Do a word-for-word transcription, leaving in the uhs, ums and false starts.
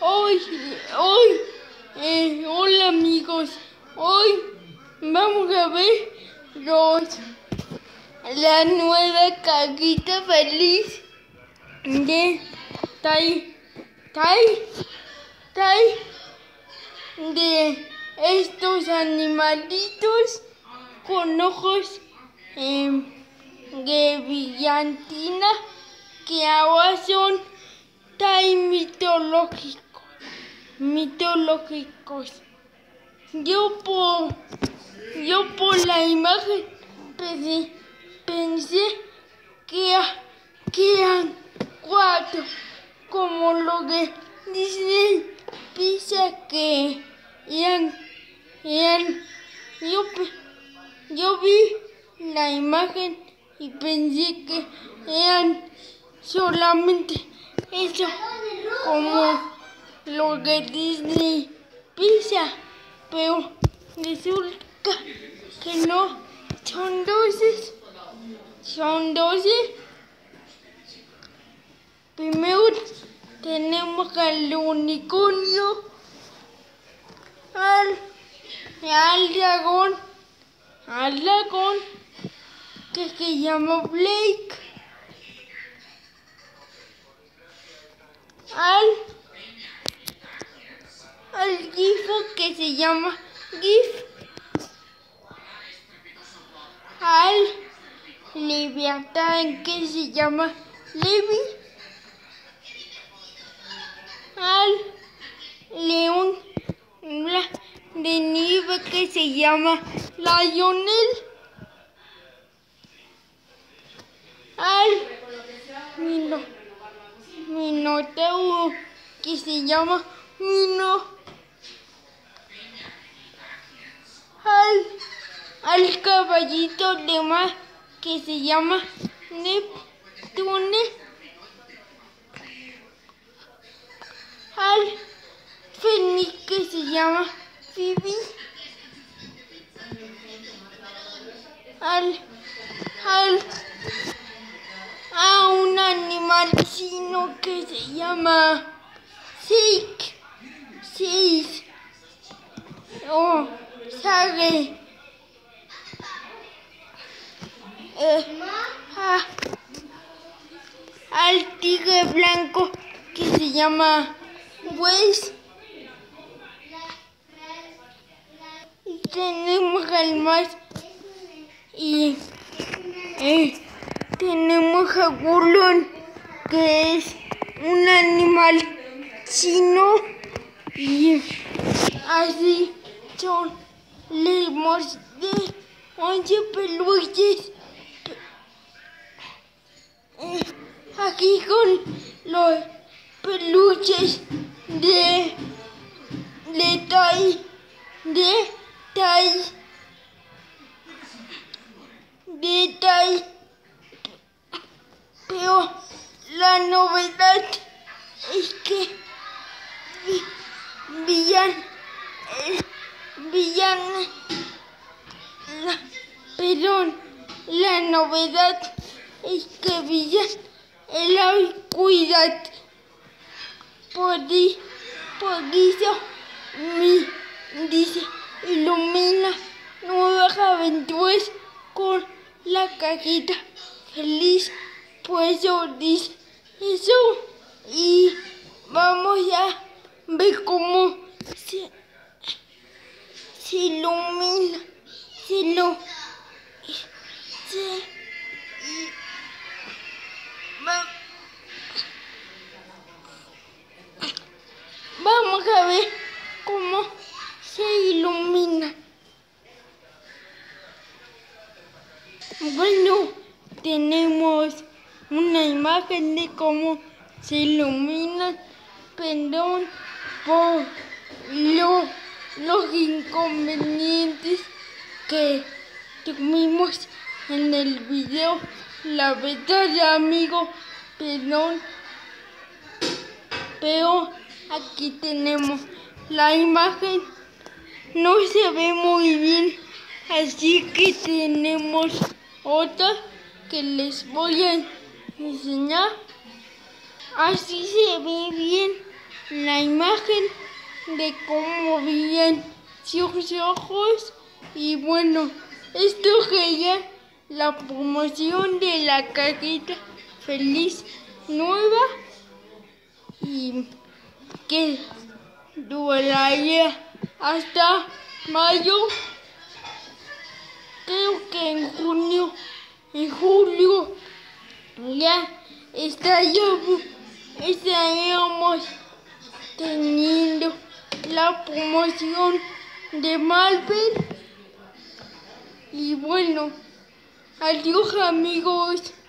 Hoy, hoy, eh, hola amigos, hoy vamos a ver los, la nueva cajita feliz de Tai, Tai, Tai, de estos animalitos con ojos eh, de brillantina que ahora son Tai mitológicos. mitológicos. Yo por, yo por la imagen pensé, pensé que, que eran cuatro, como lo de Disney Pixar, que eran, eran yo, yo vi la imagen y pensé que eran solamente eso, como lo de Disney Pixar, pero resulta que no, son doce, son doce. Primero tenemos al unicornio, al, al dragón, al dragón que se llama Blake, al al grifo que se llama Gif, al leviatán que se llama Levi, al león de nieve que se llama Lionel, al mino, minotauro que se llama Mino, al, al caballito de mar que se llama Neptune, al fénix que se llama Phoebe, al, al a un animal chino que se llama Sik, Sik, oh, sabe, eh, ah, al tigre blanco que se llama Wes, y tenemos al más y eh, tenemos a Gulon, que es un animal chino, y así son los de once peluches. Eh, aquí con los peluches de de Tai, de Tai, de Tai, pero la novedad es que Villan, eh, Villan, la, perdón, la novedad es que Villan, el oscuridad, por, por eso mi, dice, ilumina nuevas aventuras con la cajita feliz, por eso dice eso, y vamos a ver cómo se, se ilumina, se lo, se, y, va, vamos a ver cómo se ilumina. Bueno, tenemos una imagen de cómo se ilumina, perdón por lo, los inconvenientes que tuvimos en el video, la verdad amigo, perdón, pero aquí tenemos la imagen, no se ve muy bien, así que tenemos otra que les voy a enseñar. Así se ve bien, la imagen de cómo veían sus ojos. Y bueno, esto sería la promoción de la cajita feliz nueva y que duraría hasta mayo. Creo que en junio, en julio ya estaríamos, estaríamos teniendo la promoción de Marvel. Y bueno, adiós amigos.